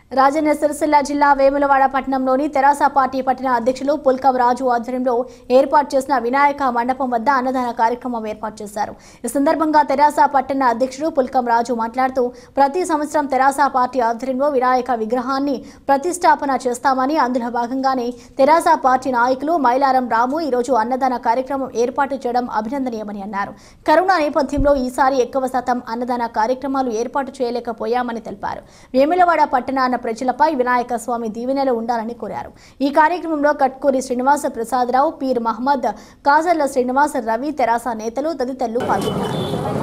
రాజన్న సిరిసిల్ల జిల్లా వేములవాడ పట్టణంలోని తెరాస పార్టీ పట్టణ అధ్యక్షులు పుల్కం రాజు ఆధ్వర్యంలో ఏర్పాటు చేసిన వినాయక మండపం వద్ద అన్నదాన కార్యక్రమం ఏర్పాటు చేశారు. ఈ సందర్భంగా తెరాస పట్టణ అధ్యక్షుడు పుల్కం రాజు మాట్లాడుతూ ప్రతి సంవత్సరం తెరాస పార్టీ ఆధ్వర్యంలో వినాయక విగ్రహాన్ని ప్రతిష్టాపన చేస్తామని, అందులో భాగంగానే తెరాస పార్టీ నాయకులు మైలారం రాము ఈరోజు అన్నదాన కార్యక్రమం ఏర్పాటు చేయడం అభినందనీయమని అన్నారు. కరోనా నేపథ్యంలో ఈసారి ఎక్కువ శాతం అన్నదాన కార్యక్రమాలు ఏర్పాటు చేయలేకపోయామని తెలిపారు. వేములవాడ పట్టణ ప్రజలపై వినాయక స్వామి దీవెనలు ఉండాలని కోరారు. ఈ కార్యక్రమంలో కట్కూరి శ్రీనివాస ప్రసాదరావు, పీర్ మహమ్మద్, కాజర్ల శ్రీనివాస, రవి, తెరాస నేతలు తదితరులు పాల్గొన్నారు.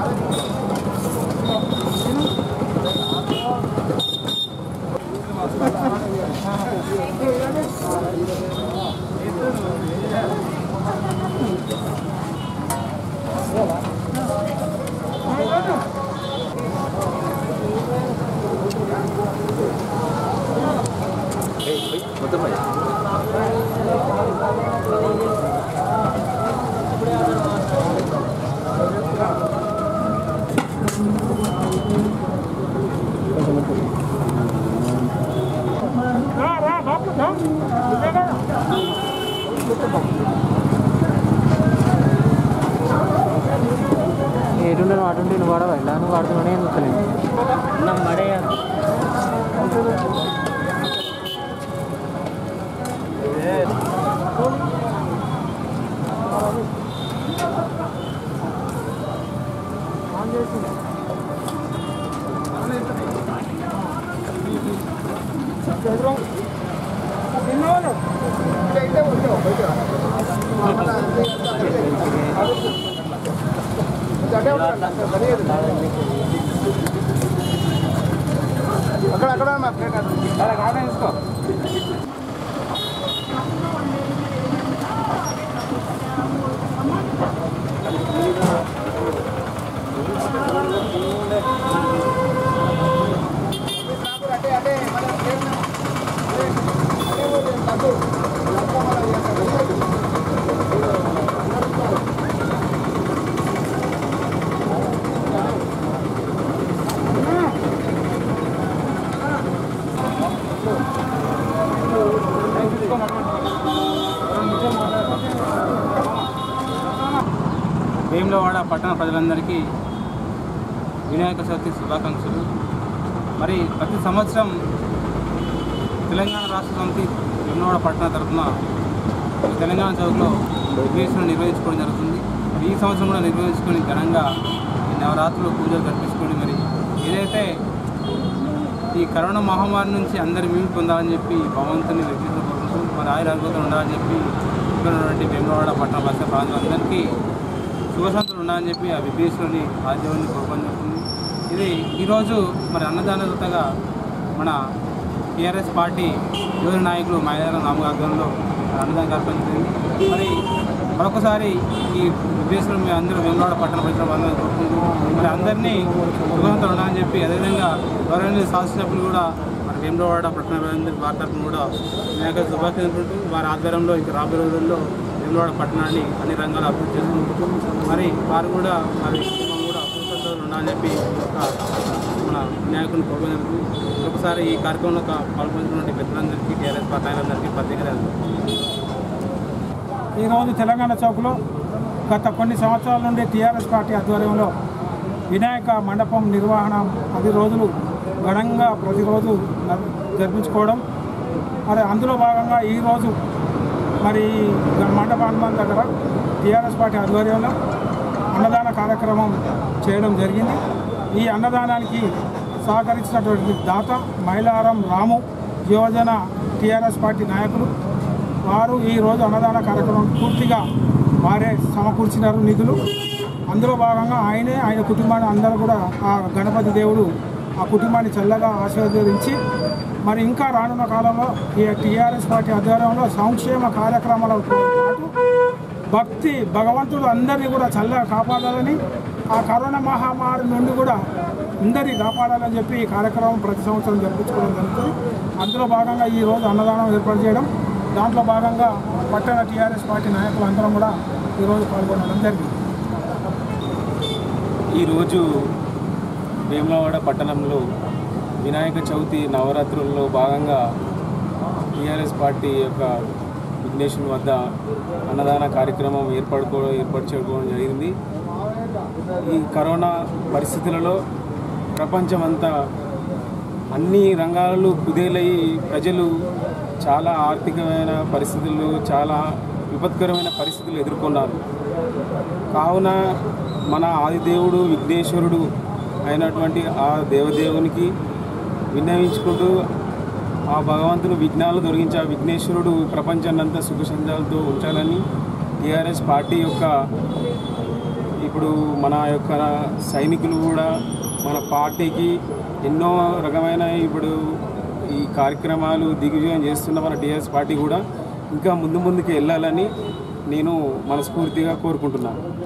ఏడుండను అటుండి నువ్వు వాడవా ఇలా నువ్వు వాడుతున్నానే ఎందుకలేదు నాకు మడే వేములవాడ పట్టణ ప్రజలందరికీ వినాయక చవితి శుభాకాంక్షలు. మరి ప్రతి సంవత్సరం తెలంగాణ రాష్ట్ర సమితి వేములవాడ పట్టణ తరఫున తెలంగాణ చౌక్లో విగ్రహాలను నిర్వహించుకోవడం జరుగుతుంది. మరి ఈ సంవత్సరం కూడా నిర్వహించుకొని ఘనంగా ఈ నవరాత్రులు పూజలు జరిపించుకొని మరి ఏదైతే ఈ కరోనా మహమ్మారి నుంచి అందరి విముక్తి పొందాలని చెప్పి భగవంతుని వ్యక్తిత్వం కోరుకుంటూ మరి ఆయురారోగ్యంతో ఉండాలని చెప్పి ఇక్కడ ఉన్నటువంటి వేములవాడ పట్టణ బస్సు ప్రాంతాలందరికీ శుభశాంతులు ఉండాలని చెప్పి ఆ విఘ్నేశ్వరుని ఆదిదేవుని కోరుకోవడం జరుగుతుంది. ఇది ఈరోజు మరి అన్నదానతగా మన టీఆర్ఎస్ పార్టీ యువ నాయకులు మైలారం రాము ఆధ్వర్యంలో అన్నదాన కార్యక్రమం జరిగింది. మరి మరొకసారి ఈ విఘ్నేశ్వరుని మేము అందరూ వేములవాడ పట్టణ ప్రజలు అందరూ కోరుకుంటూ మరి అందరినీ శుభశాంతులు ఉండాలని చెప్పి అదేవిధంగా గౌరవనీయ శాసనసభ్యులు కూడా మరి వేములవాడ పట్టణ ప్రజలందరి వారి తరఫున కూడా వినాయక శుభాకాంక్షలు వారి ఆధ్వర్యంలో ఇంకా రాబోయే రోజుల్లో వేములవాడ పట్టణాన్ని అన్ని రంగాలు అభివృద్ధి చేసుకుంటూ మరి వారు కూడా మరి కుటుంబం కూడా అభివృద్ధి ఉండాలని చెప్పి మన వినాయకుని కోరుకునేందుకు ఒకసారి ఈ కార్యక్రమంలో పాల్గొంటున్న పెద్దలందరికీ టీఆర్ఎస్ పార్టీలందరికీ ప్రత్యేకంగా ఈరోజు తెలంగాణ చౌక్లో గత కొన్ని సంవత్సరాల నుండి టీఆర్ఎస్ పార్టీ ఆధ్వర్యంలో వినాయక మండపం నిర్వహణ 10 రోజులు ఘనంగా ప్రతిరోజు జరిపించుకోవడం, మరి అందులో భాగంగా ఈరోజు మరి మండపాన్మాన్ దగ్గర టీఆర్ఎస్ పార్టీ ఆధ్వర్యంలో అన్నదాన కార్యక్రమం చేయడం జరిగింది. ఈ అన్నదానానికి సహకరించినటువంటి దాత మైలారం రాము, యువజన టీఆర్ఎస్ పార్టీ నాయకులు వారు ఈరోజు అన్నదాన కార్యక్రమం పూర్తిగా వారే సమకూర్చినారు నిధులు. అందులో భాగంగా ఆయన కుటుంబాన్ని అందరూ కూడా ఆ గణపతి దేవుడు ఆ కుటుంబాన్ని చల్లగా ఆశీర్వదించి మరి ఇంకా రానున్న కాలంలో ఈ టీఆర్ఎస్ పార్టీ ఆధ్వర్యంలో సంక్షేమ కార్యక్రమాలతో పాటు భక్తి భగవంతుడు అందరినీ కూడా చల్లగా కాపాడాలని, ఆ కరోనా మహమ్మారి నుండి కూడా అందరినీ కాపాడాలని చెప్పి ఈ కార్యక్రమం ప్రతి సంవత్సరం జరిపించుకోవడం జరుగుతుంది. అందులో భాగంగా ఈరోజు అన్నదానం ఏర్పాటు చేయడం, దాంట్లో భాగంగా పట్టణ టీఆర్ఎస్ పార్టీ నాయకులు అందరం కూడా ఈరోజు పాల్గొనడం జరిగింది. ఈరోజు వేములవాడ పట్టణంలో వినాయక చవితి నవరాత్రుల్లో భాగంగా టీఆర్ఎస్ పార్టీ యొక్క విఘ్నేశ్వరుని వద్ద అన్నదాన కార్యక్రమం ఏర్పాటు చేసుకోవడం జరిగింది. ఈ కరోనా పరిస్థితులలో ప్రపంచమంతా అన్ని రంగాలలో కుదేలై ప్రజలు చాలా ఆర్థికమైన పరిస్థితులు, చాలా విపత్కరమైన పరిస్థితులు ఎదుర్కొన్నారు. కావున మన ఆదిదేవుడు విఘ్నేశ్వరుడు అయినటువంటి ఆ దేవదేవునికి విన్నవించుకుంటూ ఆ భగవంతుని విఘ్నాలు తొలగించి ఆ విఘ్నేశ్వరుడు ప్రపంచాన్నంతా సుఖసంతాలతో ఉంచాలని టీఆర్ఎస్ పార్టీ యొక్క ఇప్పుడు మన యొక్క సైనికులు కూడా మన పార్టీకి ఎన్నో రకమైన ఇప్పుడు ఈ కార్యక్రమాలు దిగ్విజయం చేస్తున్న మన టీఆర్ఎస్ పార్టీ కూడా ఇంకా ముందుకు వెళ్ళాలని నేను మనస్ఫూర్తిగా కోరుకుంటున్నాను.